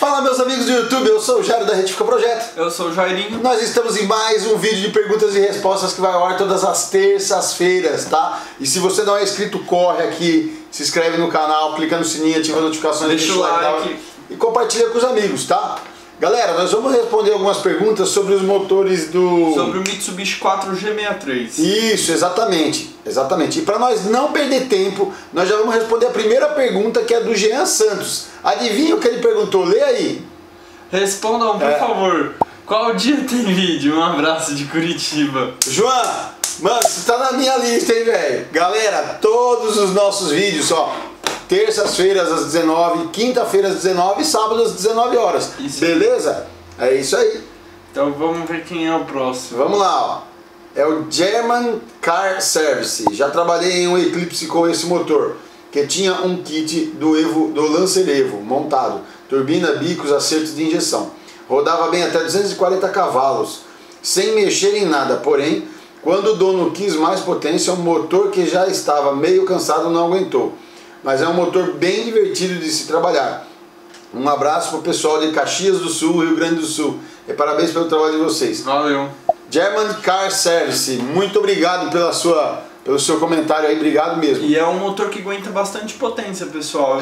Fala, meus amigos do YouTube, eu sou o Jairo da Retifica Projeto. Eu sou o Jairinho. Nós estamos em mais um vídeo de perguntas e respostas que vai ao ar todas as terças-feiras, tá? E se você não é inscrito, corre aqui, se inscreve no canal, clica no sininho, ativa as notificações, deixa o like e compartilha com os amigos, tá? Galera, nós vamos responder algumas perguntas sobre os motores do... Sobre o Mitsubishi 4G63. Isso, exatamente. E para nós não perder tempo, nós já vamos responder a primeira pergunta, que é do Jean Santos. Adivinha o que ele perguntou? Lê aí. Respondam, por favor. Qual dia tem vídeo? Um abraço de Curitiba. João, mano, você tá na minha lista, hein, velho? Galera, todos os nossos vídeos, ó, terças-feiras às 19, quinta-feira às 19 e sábado às 19 horas. Isso. Beleza? É isso aí. Então vamos ver quem é o próximo. Vamos lá, ó. É o German Car Service. Já trabalhei em um Eclipse com esse motor, que tinha um kit do Lancer Evo montado, turbina, bicos, acertos de injeção. Rodava bem até 240 cavalos, sem mexer em nada. Porém, quando o dono quis mais potência, o motor que já estava meio cansado não aguentou. Mas é um motor bem divertido de se trabalhar. Um abraço pro pessoal de Caxias do Sul, Rio Grande do Sul. E parabéns pelo trabalho de vocês. Valeu. German Car Service, muito obrigado pelo seu comentário aí, obrigado mesmo. E é um motor que aguenta bastante potência, pessoal.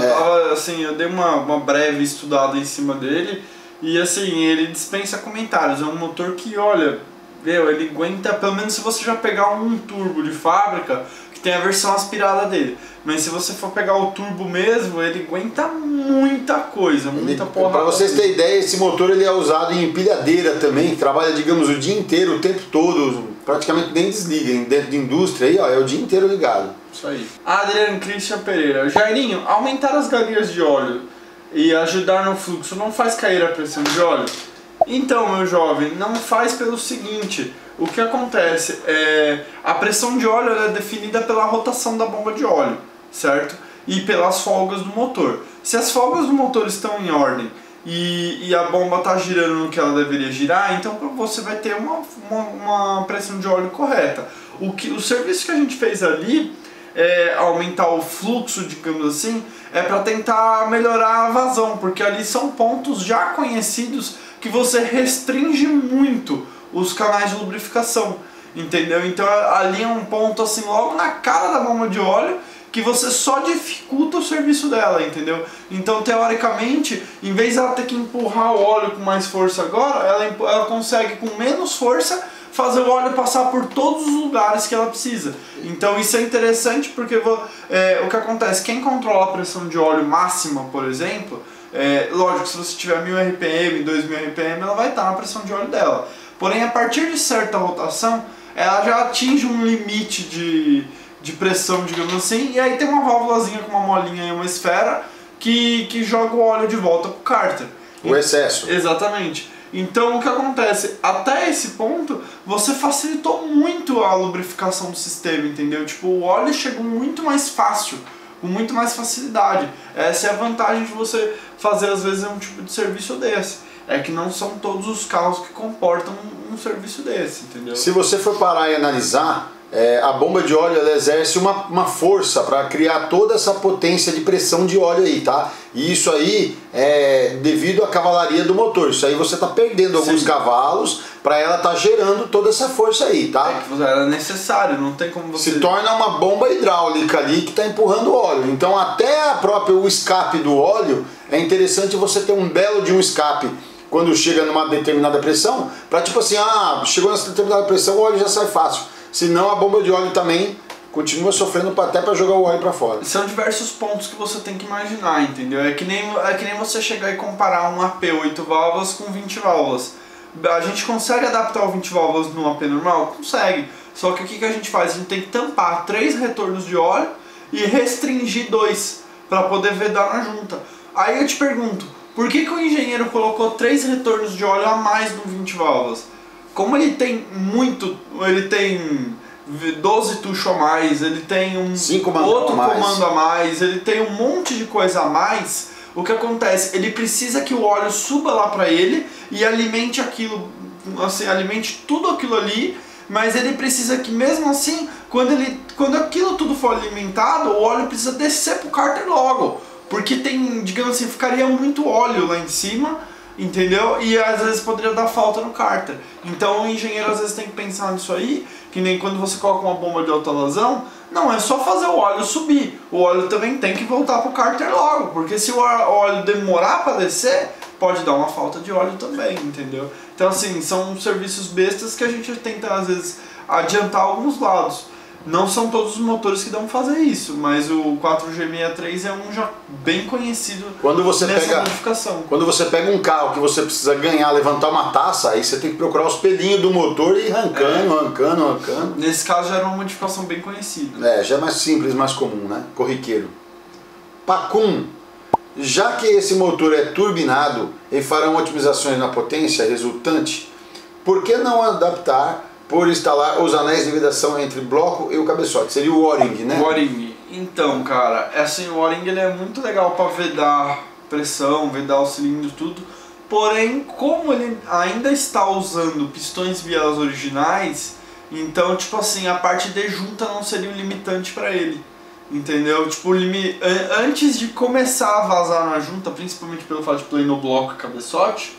Eu dei uma breve estudada em cima dele e assim, ele dispensa comentários. É um motor que, olha, ele aguenta, pelo menos se você já pegar um turbo de fábrica, que tem a versão aspirada dele. Mas se você for pegar o turbo mesmo, ele aguenta muita coisa, muita porrada. Para vocês terem ideia, esse motor ele é usado em empilhadeira também, trabalha, digamos, o dia inteiro, o tempo todo, praticamente nem desliga. Dentro de indústria aí, ó, é o dia inteiro ligado. Isso aí. Adriano Christian Pereira. Jairinho, aumentar as galinhas de óleo e ajudar no fluxo não faz cair a pressão de óleo? Então, meu jovem, não faz pelo seguinte. O que acontece é a pressão de óleo é definida pela rotação da bomba de óleo, certo? E pelas folgas do motor. Se as folgas do motor estão em ordem e a bomba está girando no que ela deveria girar, então você vai ter uma pressão de óleo correta. O serviço que a gente fez ali é aumentar o fluxo, digamos assim, é para tentar melhorar a vazão, porque ali são pontos já conhecidos que você restringe muito os canais de lubrificação, entendeu? Então ali é um ponto assim logo na cara da bomba de óleo que você só dificulta o serviço dela, entendeu? Então teoricamente, em vez de ela ter que empurrar o óleo com mais força agora, ela consegue com menos força fazer o óleo passar por todos os lugares que ela precisa. Então isso é interessante porque o que acontece, quem controla a pressão de óleo máxima, por exemplo, lógico, se você tiver 1000 RPM, 2000 RPM, ela vai estar na pressão de óleo dela. Porém, a partir de certa rotação, ela já atinge um limite de pressão, digamos assim, e aí tem uma válvulazinha com uma molinha e uma esfera que joga o óleo de volta pro cárter. O excesso. Exatamente. Então o que acontece? Até esse ponto, você facilitou muito a lubrificação do sistema, entendeu? Tipo, o óleo chegou muito mais fácil, com muito mais facilidade. Essa é a vantagem de você fazer às vezes um tipo de serviço desse. É que não são todos os carros que comportam um serviço desse, entendeu? Se você for parar e analisar, a bomba de óleo ela exerce uma força para criar toda essa potência de pressão de óleo aí, tá? E isso aí é devido à cavalaria do motor. Isso aí você está perdendo alguns cavalos para ela estar gerando toda essa força aí, tá? Ela é necessário, não tem como você... Se torna uma bomba hidráulica ali que está empurrando o óleo. Então até o escape do óleo, é interessante você ter um belo de um escape quando chega numa determinada pressão, para tipo assim, chegou nessa determinada pressão, o óleo já sai fácil. Senão a bomba de óleo também continua sofrendo até para jogar o óleo para fora. São diversos pontos que você tem que imaginar, entendeu? É que nem você chegar e comparar um AP 8 válvulas com 20 válvulas. A gente consegue adaptar o 20 válvulas no AP normal? Consegue. Só que o que a gente faz? A gente tem que tampar 3 retornos de óleo e restringir 2 para poder vedar na junta. Aí eu te pergunto, por que o engenheiro colocou 3 retornos de óleo a mais no 20 válvulas? Como ele tem ele tem 12 tuchos a mais, ele tem outro comando a mais, ele tem um monte de coisa a mais, o que acontece? Ele precisa que o óleo suba lá para ele e alimente aquilo, assim, alimente tudo aquilo ali, mas ele precisa que mesmo assim, quando aquilo tudo for alimentado, o óleo precisa descer pro cárter logo. porque tem, digamos assim, ficaria muito óleo lá em cima, entendeu? E às vezes poderia dar falta no cárter. Então o engenheiro às vezes tem que pensar nisso aí, que nem quando você coloca uma bomba de alta vazão, não é só fazer o óleo subir, o óleo também tem que voltar pro cárter logo, porque se o óleo demorar para descer, pode dar uma falta de óleo também, entendeu? Então assim, são serviços bestas que a gente tenta às vezes adiantar alguns lados. Não são todos os motores que dão pra fazer isso, mas o 4G63 é um já bem conhecido nessa modificação. Quando você pega um carro que você precisa ganhar, levantar uma taça, aí você tem que procurar os pelinhos do motor e ir arrancando. Nesse caso já era uma modificação bem conhecida. É, já é mais simples, mais comum, né? Corriqueiro. Pacum. Já que esse motor é turbinado e farão otimizações na potência resultante, por que não adaptar por instalar os anéis de vedação entre bloco e o cabeçote? Seria o O-ring, né? O O-ring. Então, cara, assim, o O-ring ele é muito legal para vedar pressão, vedar o cilindro, tudo. Porém, como ele ainda está usando pistões bielas originais, então, tipo assim, a parte de junta não seria um limitante para ele. Entendeu? Tipo, antes de começar a vazar na junta, principalmente pelo fato de play no bloco e cabeçote,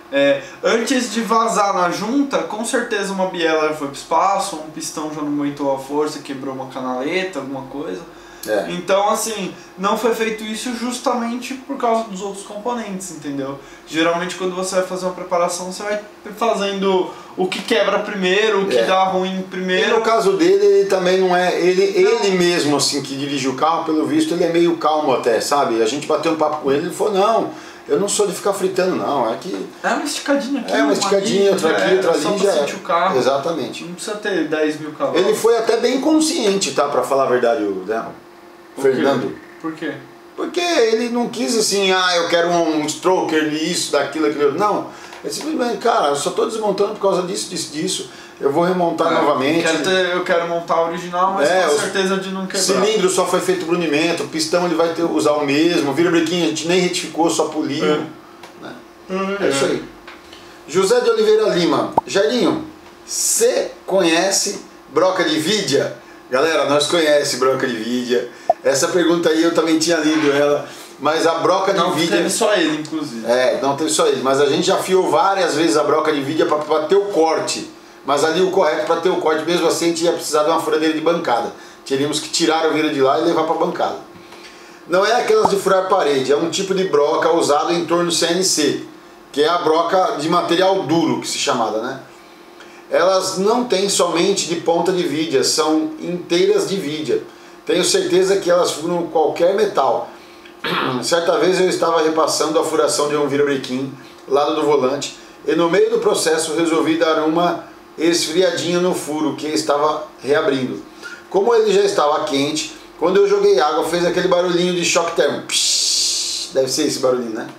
antes de vazar na junta, com certeza uma biela já foi pro espaço, um pistão já não aguentou a força, quebrou uma canaleta, alguma coisa. Então, assim, não foi feito isso justamente por causa dos outros componentes, entendeu? Geralmente quando você vai fazer uma preparação, você vai fazendo o que quebra primeiro, o que dá ruim primeiro. E no caso dele, ele também não é... Ele mesmo, assim, que dirige o carro, pelo visto, ele é meio calmo até, sabe? A gente bateu um papo com ele, ele falou, não, eu não sou de ficar fritando, não, é que... É uma esticadinha aqui, uma esticadinha, outra aqui, outra ali, só pra sentir o carro. Exatamente. Não precisa ter 10 mil cavalos. Ele foi até bem consciente, tá? Pra falar a verdade, né? Fernando. Por quê? Porque ele não quis assim, eu quero um stroker, isso, daquilo, aquilo. Não, é simplesmente, cara, eu só tô desmontando por causa disso. Eu vou remontar novamente. Eu quero montar a original, mas com certeza de não quebrar. Cilindro só foi feito brunimento, o pistão ele vai usar o mesmo, virabrequim a gente nem retificou, só poliu. Né? É isso aí. José de Oliveira Lima. Jairinho, você conhece broca de vidia? Galera, nós conhecemos broca de vidia. Essa pergunta aí eu também tinha lido ela, mas a broca de vidia... Não teve só ele, inclusive. Não teve só ele, mas a gente já afiou várias vezes a broca de vidia para ter o corte. Mas ali o correto para ter o corte, mesmo assim, a gente ia precisar de uma furadeira de bancada. Teríamos que tirar a vira de lá e levar para a bancada. Não é aquelas de furar parede, é um tipo de broca usado em torno CNC, que é a broca de material duro, que se chamada, né? Elas não têm somente de ponta de vidia, são inteiras de vidia. Tenho certeza que elas furam qualquer metal. Certa vez eu estava repassando a furação de um virabrequim, lado do volante, e no meio do processo resolvi dar uma esfriadinha no furo que estava reabrindo. Como ele já estava quente, quando eu joguei água fez aquele barulhinho de choque térmico. Psh, deve ser esse barulhinho, né?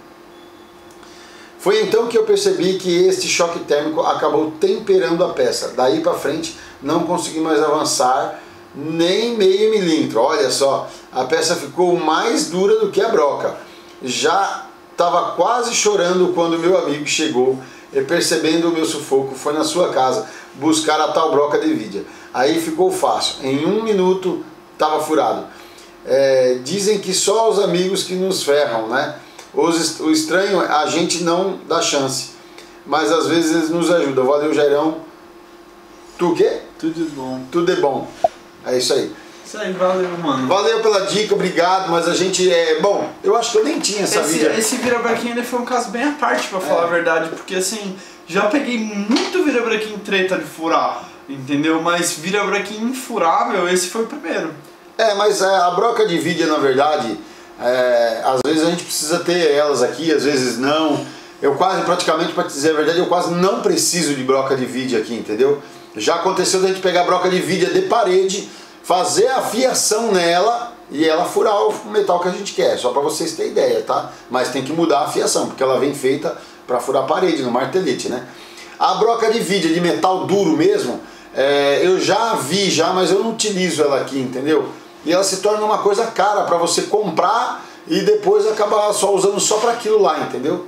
Foi então que eu percebi que este choque térmico acabou temperando a peça. Daí para frente não consegui mais avançar nem meio milímetro. Olha só, a peça ficou mais dura do que a broca. Já estava quase chorando quando meu amigo chegou e, percebendo o meu sufoco, foi na sua casa buscar a tal broca de vidia. Aí ficou fácil, em 1 minuto estava furado. Dizem que só os amigos que nos ferram, né? O estranho, a gente não dá chance, mas às vezes eles nos ajudam. Valeu, Jairão. Tu o quê? Tudo de bom. Tudo é bom. É isso aí. Isso aí, valeu, mano. Valeu pela dica, obrigado, mas a gente bom, eu acho que eu nem tinha essa vida. Esse virabrequim ele foi um caso bem à parte, pra falar a verdade, porque assim, já peguei muito virabrequim treta de furar, entendeu? Mas virabrequim infurável, esse foi o primeiro. Mas a broca de vidia, na verdade, às vezes a gente precisa ter elas aqui, às vezes não. Eu quase, praticamente, para te dizer a verdade, eu quase não preciso de broca de vidia aqui, entendeu? Já aconteceu da gente pegar a broca de vidia de parede, fazer a fiação nela e ela furar o metal que a gente quer, só para vocês terem ideia, tá? Mas tem que mudar a fiação, porque ela vem feita para furar a parede, no martelete, né? A broca de vidia de metal duro mesmo, eu já vi, mas eu não utilizo ela aqui, entendeu? E ela se torna uma coisa cara para você comprar e depois acabar só usando só para aquilo lá, entendeu?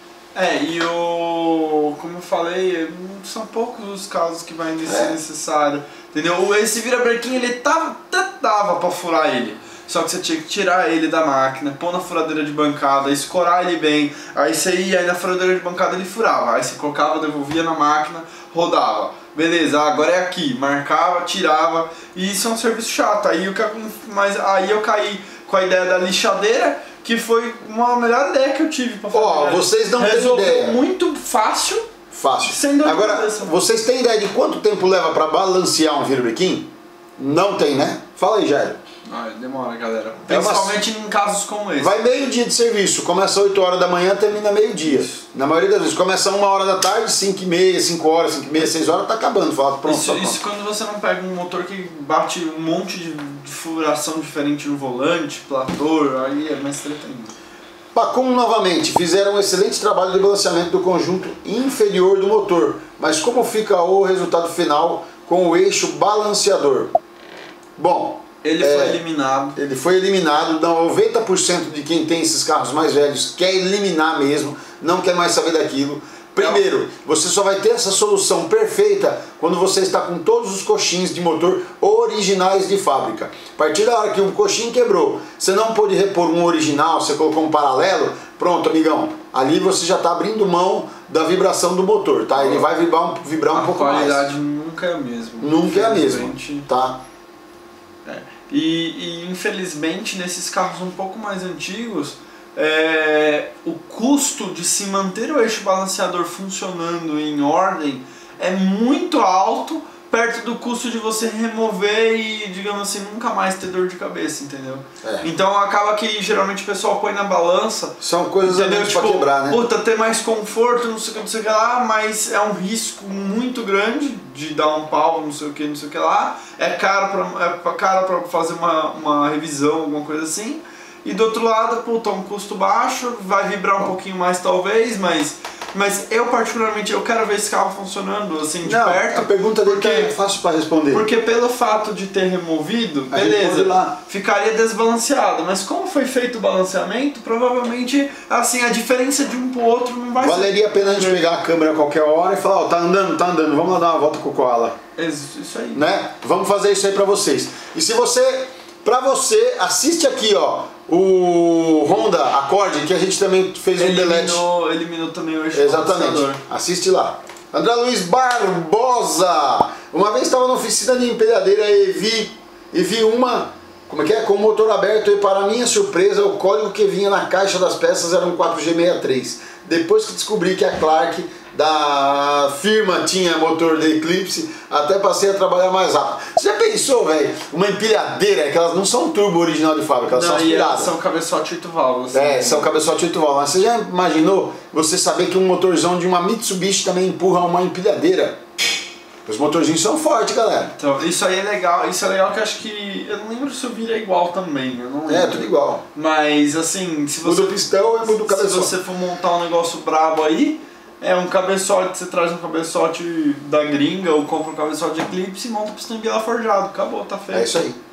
Como eu falei, são poucos os casos que vai ser necessário, entendeu? Esse virabrequim ele dava pra furar ele, só que você tinha que tirar ele da máquina, pôr na furadeira de bancada, escorar ele bem, aí você ia, aí na furadeira de bancada ele furava, aí você colocava, devolvia na máquina, rodava. Beleza, agora é aqui, marcava, tirava, e isso é um serviço chato. Mas aí eu caí com a ideia da lixadeira, que foi uma melhor ideia que eu tive pra fazer. Ó, vocês não têm ideia. Resolveu muito fácil. Sem dor de cabeça. Vocês têm ideia de quanto tempo leva pra balancear um virbriquim? Não tem, né? Fala aí, Jairo. Demora, galera. Principalmente em casos como esse. Vai meio-dia de serviço, começa às 8 horas da manhã, termina meio-dia. Na maioria das vezes, começa 1 hora da tarde, 5h30, 5 horas, 5h30, 6 horas, tá acabando. Fala, pronto, isso quando você não pega um motor que bate um monte de furação diferente no volante, plator, aí é mais treta ainda. Pacum novamente, fizeram um excelente trabalho de balanceamento do conjunto inferior do motor, mas como fica o resultado final com o eixo balanceador? Bom, ele foi eliminado. Ele foi eliminado. 90% de quem tem esses carros mais velhos quer eliminar mesmo, não quer mais saber daquilo. Primeiro, você só vai ter essa solução perfeita quando você está com todos os coxins de motor originais de fábrica. A partir da hora que um coxim quebrou, você não pôde repor um original, você colocou um paralelo, pronto, amigão. Ali você já está abrindo mão da vibração do motor, tá? Ele vai vibrar um pouco mais. A qualidade nunca é a mesma. Nunca é a mesma, tá? E infelizmente nesses carros um pouco mais antigos, o custo de se manter o eixo balanceador funcionando em ordem é muito alto, perto do custo de você remover e, digamos assim, nunca mais ter dor de cabeça, entendeu? Então acaba que geralmente o pessoal põe na balança. São coisas tipo, pra quebrar, né? Puta, ter mais conforto, não sei o que lá, mas é um risco muito grande de dar um pau, não sei o que lá. É caro pra fazer uma revisão, alguma coisa assim. E do outro lado, puta, um custo baixo, vai vibrar um pouquinho mais talvez, mas eu particularmente, eu quero ver esse carro funcionando assim de perto. A pergunta dele é fácil para responder. Porque pelo fato de ter removido, beleza, ficaria desbalanceado. Mas como foi feito o balanceamento, provavelmente assim, a diferença de um pro outro não vai Valeria a pena a gente pegar a câmera a qualquer hora e falar, ó, tá andando, vamos lá dar uma volta com o Koala. Isso aí. Né? Vamos fazer isso aí pra vocês. E se você, assiste aqui, ó, o Honda Accord, que a gente também fez um delete. Eliminou também o eixo. Exatamente. Assiste lá. André Luiz Barbosa. Uma vez estava na oficina de empilhadeira e vi uma, com o motor aberto, e para minha surpresa o código que vinha na caixa das peças era um 4G63. Depois que descobri que a Clark da firma tinha motor de Eclipse, até passei a trabalhar mais rápido. Você já pensou, velho? Uma empilhadeira, que elas não são turbo original de fábrica, elas são aspiradas. São cabeçote 8 válvulas. Assim, são cabeçote 8 válvulas. Mas você já imaginou você saber que um motorzão de uma Mitsubishi também empurra uma empilhadeira? Os motorzinhos são fortes, galera. Então, isso aí é legal. Isso é legal que eu acho que... Eu não lembro se o vira igual também. Eu não lembro. Tudo igual. Mas, assim... Se você, o do pistão e o do cabeçote. Se você for montar um negócio brabo aí, um cabeçote, você traz um cabeçote da gringa ou compra um cabeçote de Eclipse e monta o pistão em biela forjado. Acabou, tá feito. É isso aí.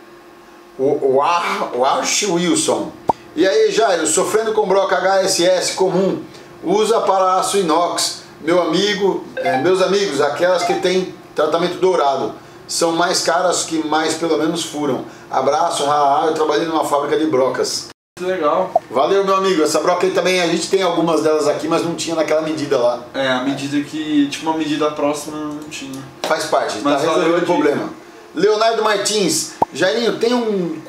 O Arch Wilson. E aí, Jairo, sofrendo com broca HSS comum, usa para aço inox. Meus amigos, aquelas que tem tratamento dourado, são mais caras que mais pelo menos furam. Abraço, eu trabalhei numa fábrica de brocas. Legal. Valeu, meu amigo. Essa broca aí também, a gente tem algumas delas aqui, mas não tinha naquela medida lá. A medida que, tipo, uma medida próxima não tinha. Faz parte, mas tá resolvendo o problema. Leonardo Martins, Jairinho, tem um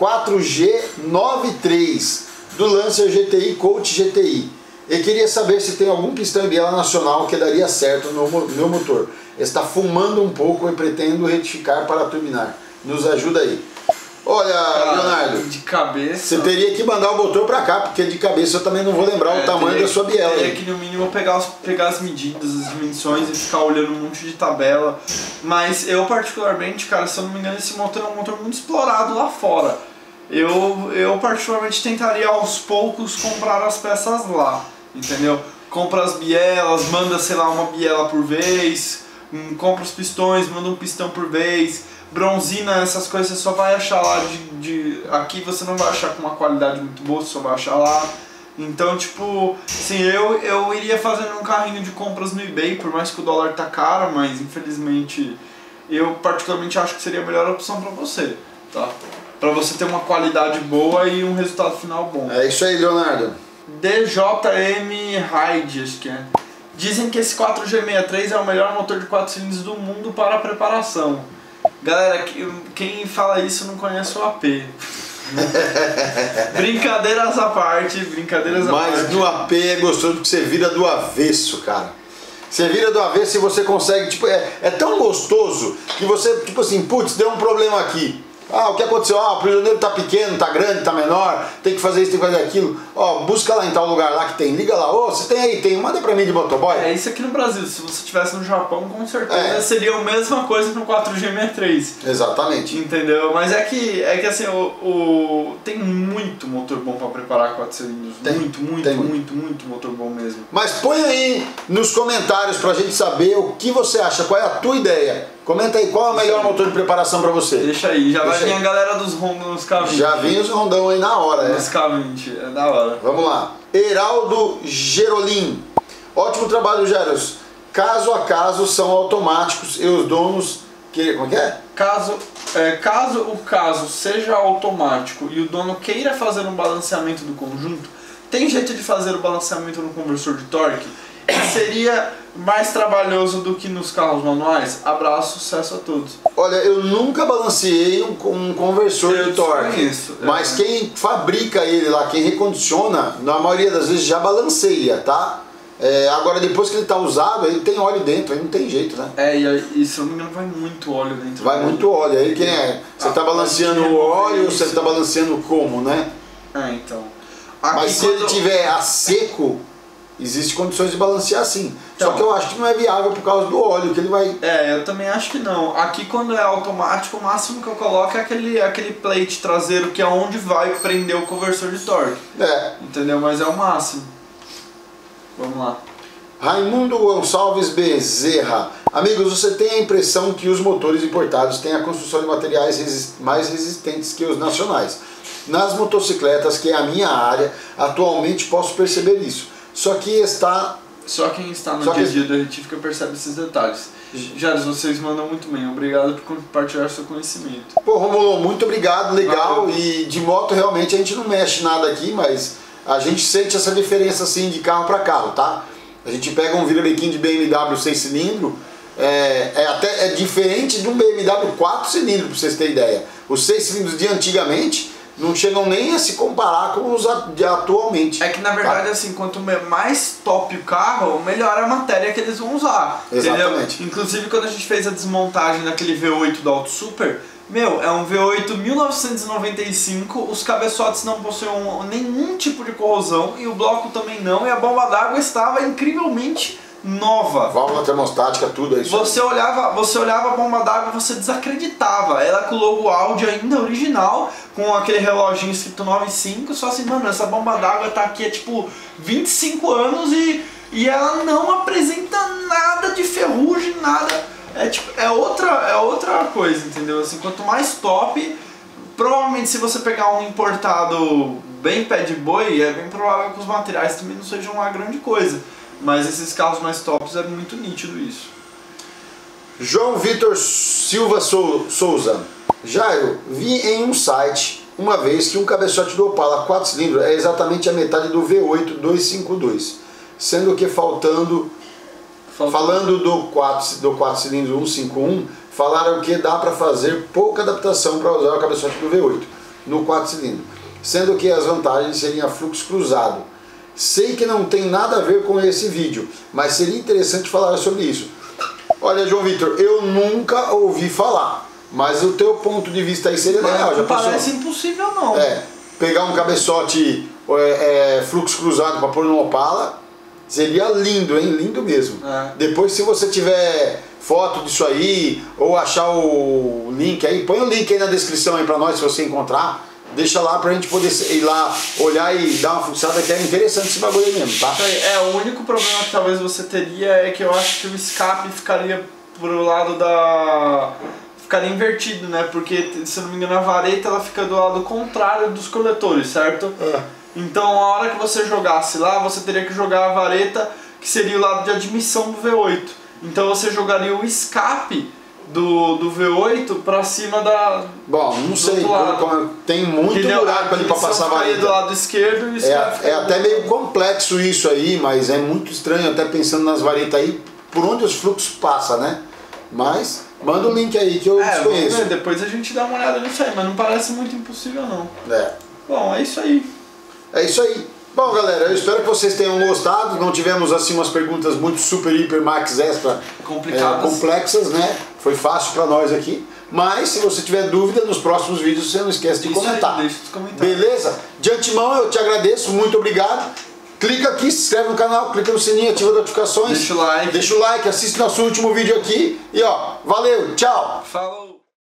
4G93 do Lancer GTI Coach GTI. Eu queria saber se tem algum pistão em biela nacional que daria certo no meu motor. Está fumando um pouco e pretendo retificar para turbinar. Nos ajuda aí. Olha, Leonardo, de cabeça... Você teria que mandar o motor para cá, porque de cabeça eu também não vou lembrar o tamanho da sua biela. Teria que no mínimo pegar as medidas, as dimensões e ficar olhando um monte de tabela. Mas eu particularmente, cara, se eu não me engano, esse motor é um motor muito explorado lá fora. Eu particularmente tentaria aos poucos comprar as peças lá, entendeu? Compra as bielas, manda, sei lá, uma biela por vez, compra os pistões, manda um pistão por vez, bronzina, essas coisas você só vai achar lá aqui você não vai achar com uma qualidade muito boa, você só vai achar lá. Então, tipo, assim, eu iria fazendo um carrinho de compras no eBay, por mais que o dólar tá caro, mas infelizmente eu particularmente acho que seria a melhor opção pra você, tá? para você ter uma qualidade boa e um resultado final bom. É isso aí, Leonardo. DJM Hyde, acho que é. Dizem que esse 4G63 é o melhor motor de 4 cilindros do mundo para a preparação. Galera, quem fala isso não conhece o AP. Brincadeiras à parte, Mas no AP é gostoso porque você vira do avesso, cara. Você vira do avesso e você consegue, tipo, é tão gostoso que você, tipo assim, putz, deu um problema aqui. Ah, o que aconteceu? Ah, o prisioneiro tá pequeno, tá grande, tá menor, tem que fazer isso, tem que fazer aquilo. Ó, busca lá em tal lugar lá que tem, liga lá. Ô, você tem aí, tem, manda pra mim de motoboy. É isso aqui no Brasil, se você estivesse no Japão, com certeza seria a mesma coisa no 4G63. Exatamente. Entendeu? Mas é que assim, tem muito motor bom pra preparar 4 cilindros. Muito motor bom mesmo. Mas põe aí nos comentários pra gente saber o que você acha, qual é a tua ideia. Comenta aí qual é o melhor motor de preparação pra você. Deixa aí, já vai vir a galera dos Honda nos K20. Já vinha os rondão aí na hora, né? Nos K20, é da hora. Vamos lá. Heraldo Gerolim. Ótimo trabalho, Geros. Caso a caso são automáticos e os donos... Como que é? Caso o caso seja automático e o dono queira fazer um balanceamento do conjunto, tem jeito de fazer o balanceamento no conversor de torque? Seria mais trabalhoso do que nos carros manuais? Abraço, sucesso a todos. Olha, eu nunca balanceei um conversor de torque, mas quem fabrica ele lá, quem recondiciona, na maioria das vezes já balanceia, tá? Agora depois que ele está usado, ele tem óleo dentro, aí não tem jeito, né? E se não me engano vai muito óleo dentro. Vai muito óleo, aí quem é? Você está balanceando o óleo ou você está balanceando como, né? Então. Mas se ele tiver a seco, existem condições de balancear sim. Só que eu acho que não é viável por causa do óleo que ele vai... eu também acho que não. Aqui quando é automático, o máximo que eu coloco é aquele plate traseiro que é onde vai prender o conversor de torque. Entendeu? Mas é o máximo. Vamos lá. Raimundo Gonçalves Bezerra. Amigos, você tem a impressão que os motores importados têm a construção de materiais mais resistentes que os nacionais. Nas motocicletas, que é a minha área, atualmente posso perceber isso. Só quem está no dia a dia da retífica percebe esses detalhes. Jaros, vocês mandam muito bem. Obrigado por compartilhar seu conhecimento. Pô, Romulo, muito obrigado, legal. Valeu. E de moto realmente a gente não mexe nada aqui, mas a gente sente essa diferença assim de carro para carro, tá? A gente pega um vira-biquinho de BMW 6 cilindros, é diferente de um BMW 4 cilindros, pra vocês terem ideia. Os 6 cilindros de antigamente não chegam nem a se comparar com os de atualmente. É que na verdade, assim, quanto mais top o carro, melhor a matéria que eles vão usar. Exatamente. Entendeu? Inclusive quando a gente fez a desmontagem daquele V8 do Auto Super, é um V8 1995, os cabeçotes não possuem nenhum tipo de corrosão e o bloco também não, e a bomba d'água estava incrivelmente nova. Válvula termostática, tudo isso. Você olhava a bomba d'água, você desacreditava. Ela com o logo Audi ainda original, com aquele reloginho escrito 95, só assim, mano, essa bomba d'água tá aqui há tipo 25 anos e ela não apresenta nada de ferrugem, nada. É outra coisa, entendeu? Assim, quanto mais top, provavelmente se você pegar um importado bem pé de boi, é bem provável que os materiais também não sejam uma grande coisa. Mas esses carros mais tops é muito nítido isso. João Vitor Silva Souza. Jairo, vi em um site uma vez que um cabeçote do Opala 4 cilindros é exatamente a metade do V8 252, sendo que falando do 4 cilindros 151, falaram que dá para fazer pouca adaptação para usar o cabeçote do V8 no 4 cilindros, sendo que as vantagens seriam fluxo cruzado. Sei que não tem nada a ver com esse vídeo, mas seria interessante falar sobre isso. Olha, João Vitor, eu nunca ouvi falar, mas o teu ponto de vista aí seria legal. Não parece impossível não. Pegar um cabeçote fluxo cruzado para pôr no Opala, seria lindo, hein? Lindo mesmo. Depois, se você tiver foto disso aí, ou achar o link aí, põe o link aí na descrição aí para nós, se você encontrar. Deixa lá pra gente poder ir lá, olhar e dar uma fuçada, que é interessante esse bagulho aí mesmo, tá? O único problema que talvez você teria é que eu acho que o escape ficaria pro lado ficaria invertido, né? Porque, se eu não me engano, a vareta ela fica do lado contrário dos coletores, certo? Então, a hora que você jogasse lá, você teria que jogar a vareta, que seria o lado de admissão do V8. Então, você jogaria o escape do V8 pra cima da... Bom, não sei, tem muito buraco ali pra passar a vareta. do lado esquerdo e isso é até meio complexo isso aí, mas é muito estranho, até pensando nas varetas aí, por onde os fluxos passam, né? Mas manda o link aí que eu desconheço. Vamos ver, depois a gente dá uma olhada nisso aí, mas não parece muito impossível não. Bom, é isso aí. É isso aí. Bom, galera, eu espero que vocês tenham gostado. Não tivemos assim umas perguntas muito super, hiper, max, extra complexas, né? Foi fácil pra nós aqui. Mas se você tiver dúvida, nos próximos vídeos você não esquece de comentar. Aí, deixa os comentários. Beleza? De antemão eu te agradeço, muito obrigado. Clica aqui, se inscreve no canal, clica no sininho, ativa as notificações. Deixa o like. Deixa o like, assiste nosso último vídeo aqui. E ó, valeu, tchau. Falou.